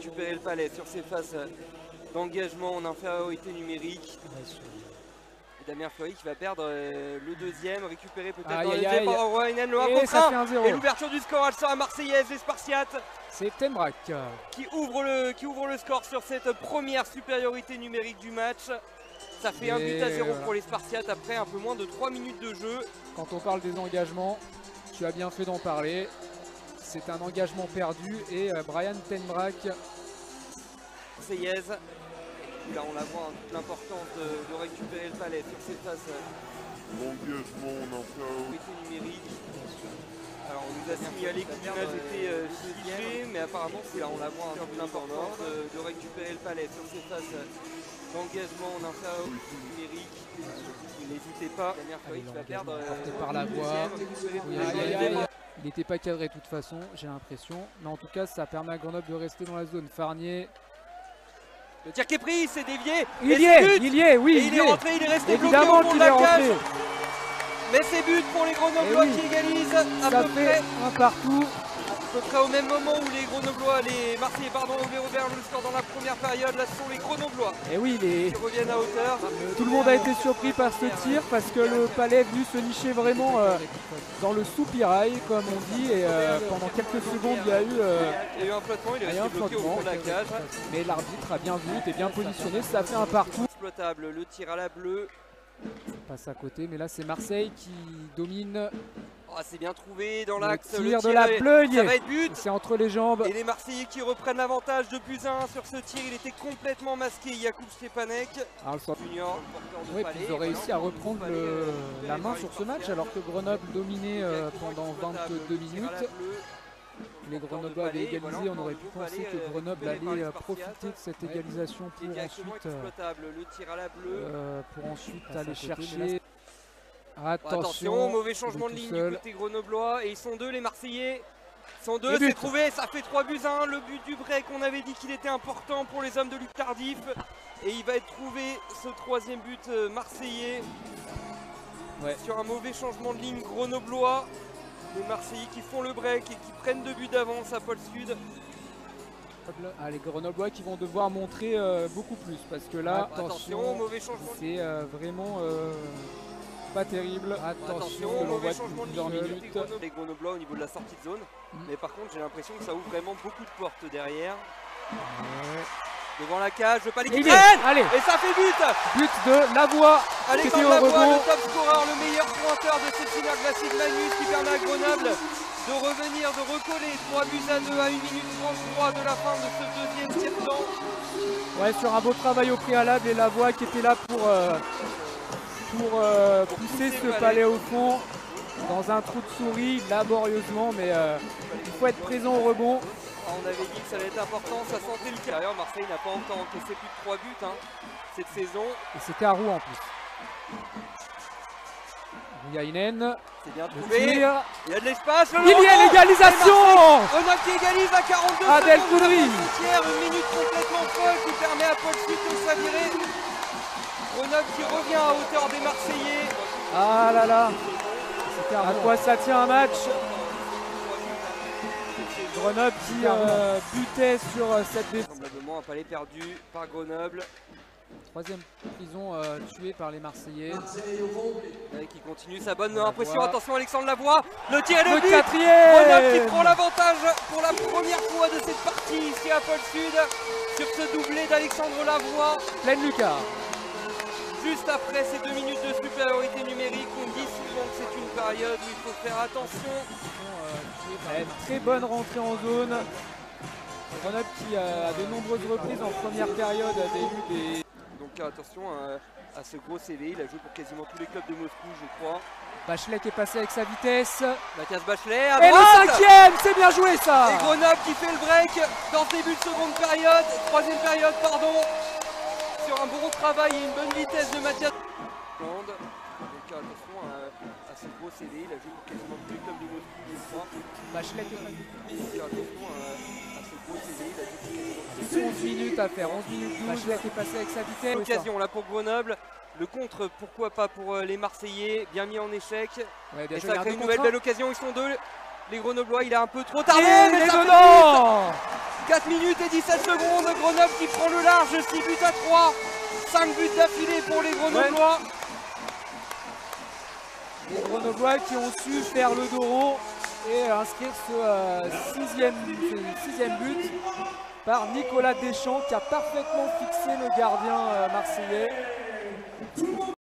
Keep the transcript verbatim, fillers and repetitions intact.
récupérer le palais sur ces phases d'engagement en infériorité numérique. Et Damien Fleury qui va perdre euh, le deuxième, récupérer peut-être dans le deuxième par Roinen, le un contre un. Et l'ouverture du score, elle sera marseillaise, les Spartiates. C'est Tenbrack qui ouvre, le, qui ouvre le score sur cette première supériorité numérique du match. Ça fait et un but à zéro euh... pour les Spartiates après un peu moins de trois minutes de jeu. Quand on parle des engagements, tu as bien fait d'en parler. C'est un engagement perdu et euh, Brian Tenbrack. Marseillaise. Là on la voit, hein, toute l'importance de, de récupérer le palais sur ces phases. L'engagement en infériorité numérique. Alors on nous a signalé que l'image était euh, figée, mais apparemment c'est là on la voit, hein, toute l'importance de, de récupérer le palais sur ces phases d'engagement en infériorité numérique. N'hésitez pas, Damien Fleury qui va perdre porté euh, par la voie. Il n'était pas cadré de toute façon, j'ai l'impression. Mais en tout cas, ça permet à Grenoble de rester dans la zone. Farnier. Le tir qui est pris, c'est dévié. Il y est, il y est, oui. Et il, il est rentré, il est resté évidemment bloqué au fond de la cage. Mais c'est but pour les Grenoblois oui. qui égalisent à ça peu fait près un partout. À peu près au même moment où les Grenoblois, les Marseillais pardon, ont ouvert le score dans la première période. Là ce sont les Grenoblois et oui, les... qui reviennent à hauteur. Tout le monde a été surpris par ce tir parce que le palais est venu se nicher vraiment euh, dans le soupirail comme on dit et euh, pendant quelques secondes il y a eu, euh, il y a eu un flottement, il est resté bloqué au fond de la cage. Mais l'arbitre a bien vu, était bien positionné, ça fait un partout. Exploitable, le tir à la bleue. Passe à côté, mais là c'est Marseille qui domine. Oh, c'est bien trouvé dans l'axe. Le tir de la bleue, ça va être but. C'est entre les jambes. Et les Marseillais qui reprennent l'avantage de plus un sur ce tir. Il était complètement masqué, Jakub Stepanek. Ah, Junior, de oui, ils ont réussi à reprendre le, la main sur ce match alors que Grenoble dominait euh, pendant vingt-deux minutes. Les Grenoblois avaient égalisé, on aurait pu penser que Grenoble allait profiter de cette égalisation pour ensuite, euh, pour ensuite aller chercher. Attention, Attention, mauvais changement de ligne seul. du côté grenoblois. Et ils sont deux les Marseillais. Ils sont deux, c'est trouvé, ça fait trois buts à un. Le but du break, on avait dit qu'il était important pour les hommes de Luc Tardif. Et il va être trouvé ce troisième but marseillais. Ouais. Sur un mauvais changement de ligne grenoblois. Les Marseillais qui font le break et qui prennent deux buts d'avance à Pôle Sud. Ah, les Grenoblois qui vont devoir montrer euh, beaucoup plus. Parce que là, attention, attention mauvais changement. C'est euh, vraiment... Euh, pas terrible, attention, attention mauvais changement de minutes. Les Grenoblois au niveau de la sortie de zone, mmh. mais par contre j'ai l'impression que ça ouvre vraiment beaucoup de portes derrière. Ouais. Devant la cage, je veux pas les quitter. Et ça fait but. But de Lavoie. Alexandre Lavoie, le top scorer, le meilleur pointeur de cette finale classique Magnus qui permet à Grenoble de revenir, de recoller trois buts à deux à une minute trente-trois de la fin de ce deuxième tiers-temps. Ouais, sur un beau travail au préalable et Lavoie qui était là pour... Euh, Pour, euh, pour pousser, pousser ce palais. palais au fond dans un trou de souris laborieusement, mais euh, il faut être présent au rebond. On avait dit que ça allait être important, ça sentait le cas. D'ailleurs, Marseille n'a pas encore encaissé plus de trois buts hein, cette saison. Et c'était à Rouen en plus. Yainen. C'est bien trouvé. Il y a de l'espace. Il y a l'égalisation. Grenoble qui égalise à quarante-deux Adel secondes. Koudri. Une minute complètement folle qui permet à Pôle Sud de s'avirer. Grenoble qui revient à hauteur des Marseillais. Ah là là. À quoi ça tient un match? Grenoble qui euh, butait sur euh, cette défense. Vraisemblablement un palais perdu par Grenoble. Troisième prison euh, tuée par les Marseillais. Et qui continue sa bonne impression. Attention Alexandre Lavoie. Le tir et le, le but. Quatrième. Grenoble qui prend l'avantage pour la première fois de cette partie ici à Pôle Sud. Sur ce doublé d'Alexandre Lavoie. Pleine lucarne. Juste après ces deux minutes de supériorité numérique, on dit souvent que c'est une période où il faut faire attention. Euh, très bonne rentrée en zone. Grenoble qui euh, à de nombreuses reprises en première période avait eu des... Donc attention euh, à ce gros C V, il a joué pour quasiment tous les clubs de Moscou je crois. Bachelet qui est passé avec sa vitesse. Mathias Bachelet à Et droite. Le cinquième, c'est bien joué ça. Et Grenoble qui fait le break dans ce début de seconde période, troisième période pardon. Sur un bon travail et une bonne vitesse de Mathias. Donc attention à, à ce gros C V, il a joué pour quasiment tous les clubs de Moscou je crois. Bachelet qui est attention à, à ce gros C V, il a joué pour quasiment onze minutes à faire, onze minutes douze. Bachelet qui est passé avec sa vitesse. Occasion là pour Grenoble. Le contre, pourquoi pas pour les Marseillais, bien mis en échec. Ouais, bien et joué, ça crée une nouvelle belle occasion, ils sont deux. Les Grenoblois, il a un peu trop tardé, et mais les ça dedans. quatre minutes et dix-sept secondes. Grenoble qui prend le large, six buts à trois. cinq buts d'affilée pour les Grenoblois. Ouais. Les Grenoblois qui ont su faire le dos rond et inscrire ce euh, sixième, ce sixième but par Nicolas Deschamps qui a parfaitement fixé le gardien euh, marseillais.